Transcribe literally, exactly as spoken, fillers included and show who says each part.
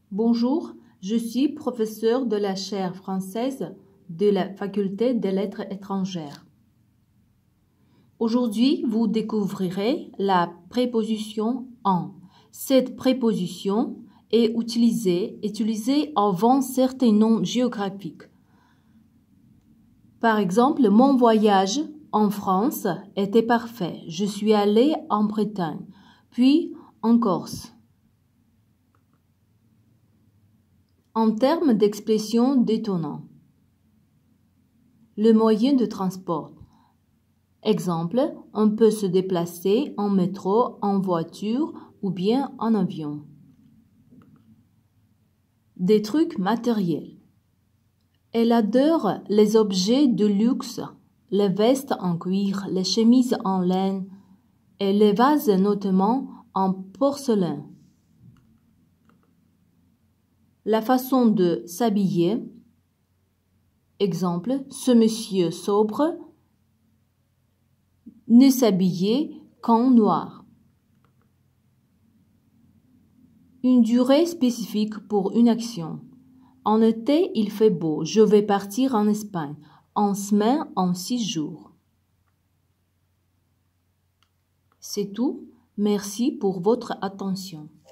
Speaker 1: Bonjour, je suis professeur de la chaire française de la Faculté des lettres étrangères. Aujourd'hui, vous découvrirez la préposition en. Cette préposition est utilisée, utilisée avant certains noms géographiques. Par exemple, mon voyage en France était parfait. Je suis allé en Bretagne, puis en Corse. En termes d'expression détonnant, le moyen de transport. Exemple, on peut se déplacer en métro, en voiture ou bien en avion. Des trucs matériels. Elle adore les objets de luxe, les vestes en cuir, les chemises en laine et les vases notamment en porcelain. La façon de s'habiller. Exemple, ce monsieur sobre ne s'habillait qu'en noir. Une durée spécifique pour une action. En été, il fait beau. Je vais partir en Espagne. En semaine, en six jours. C'est tout. Merci pour votre attention.